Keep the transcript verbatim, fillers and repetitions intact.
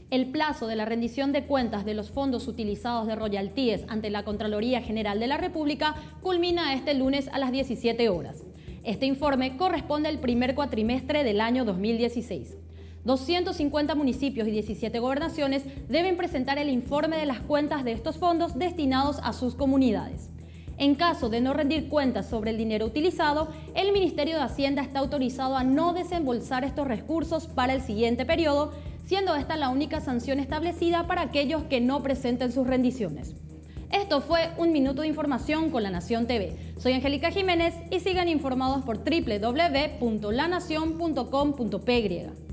El plazo de la rendición de cuentas de los fondos utilizados de royalties ante la Contraloría General de la República culmina este lunes a las diecisiete horas. Este informe corresponde al primer cuatrimestre del año dos mil dieciséis. doscientos cincuenta municipios y diecisiete gobernaciones deben presentar el informe de las cuentas de estos fondos destinados a sus comunidades. En caso de no rendir cuentas sobre el dinero utilizado, el Ministerio de Hacienda está autorizado a no desembolsar estos recursos para el siguiente periodo, siendo esta la única sanción establecida para aquellos que no presenten sus rendiciones. Esto fue Un Minuto de Información con La Nación T V. Soy Angélica Jiménez y sigan informados por doble u doble u doble u punto la nación punto com punto pe.